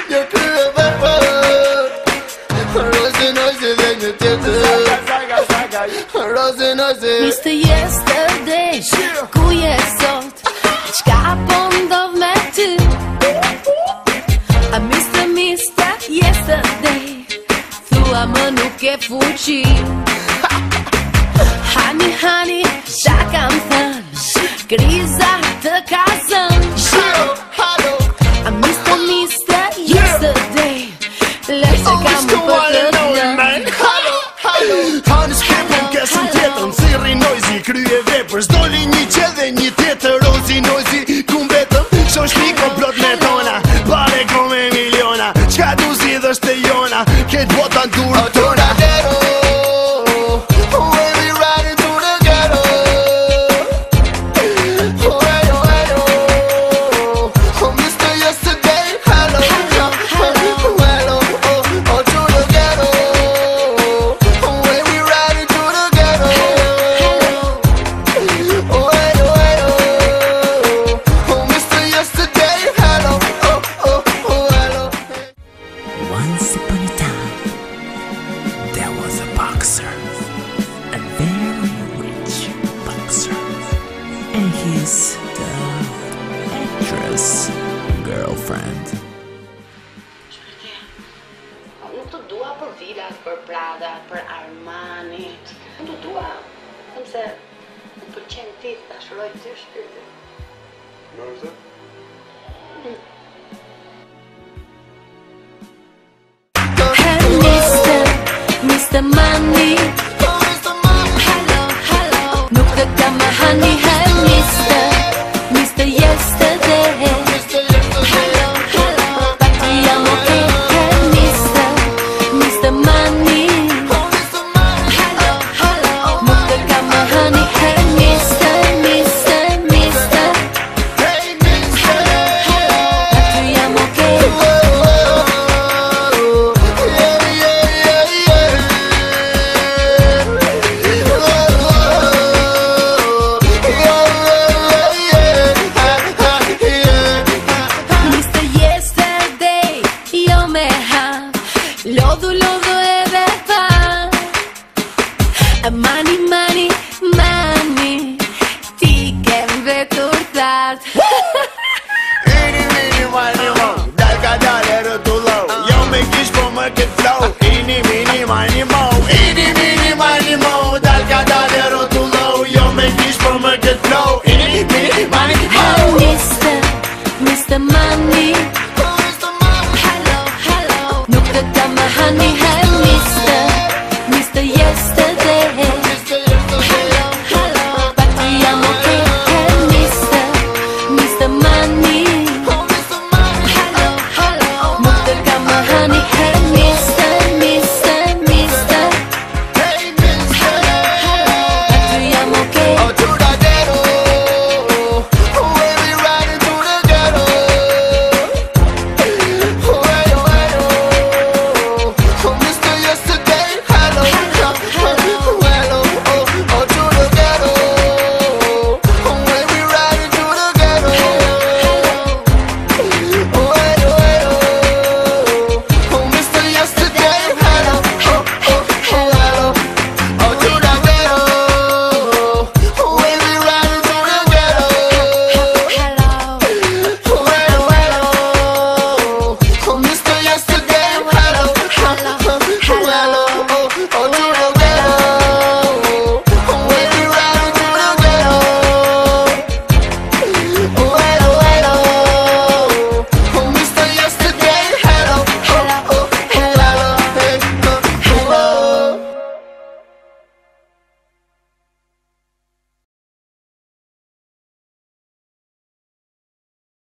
Një kryeve Rozi nozi dhe një tjetër Rozi nozi Mr. Yesterday, ku je sot? Qka po ndodh me ty? Mr. Yesterday, thua më nuk e fuqi. Hani, qa kam thën? Kriza të ka zën. Mr. Yesterday, lese kam për të dën. Hani shkepën kesën tjetën Thirri noizi, krye vepër Zdoli një qe dhe një tjetër Rozi noizi, ku mbetën Shon shpi komplot me tona Bare ko me miliona Qka du zidhësht e jona Ketë botan durë tona Once upon a time, there was a boxer, a very rich boxer, and his actress girlfriend. Nuk të dua për vilat, për Prada, për Armani. Nuk të dua, se më pëlqen ti, ta shëroj ty shpirtin. Nërëzë? Mr. Money, hello, nuk të kam më hani, hey Mr. Yesterday, hello, back to jam okay, hey Mr. Money, hello, nuk të kam më hani, hey Mr. Back to jam okay. Lodhu